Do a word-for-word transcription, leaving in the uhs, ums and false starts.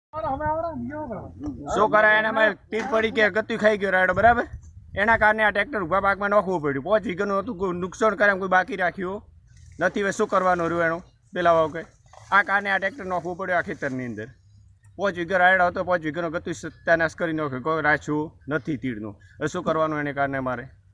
શું કરાય એને મારે તીર પડી કે ગતું ખાઈ ગયો રાયડો બરાબર એના કારણે આ ટ્રેક્ટર ઉભા પાકમાં નાખવું પડ્યું પાંચ વીઘાનું હતું કોઈ નુકસાન કરે એમ કોઈ બાકી રાખ્યું નથી હવે શું કરવાનું રહ્યું એનું પેલા વાવ કે આ કારણે આ ટ્રેક્ટર નાખવું પડ્યું આ ખેતરની અંદર પાંચ વીઘા રાયડો હતો પાંચ વીઘાનો ગતું સત્યાનાશ કરી નાખ્યો કોઈ રાખ્યું નથી તીડનું હવે શું કરવાનું એને કારણે મારે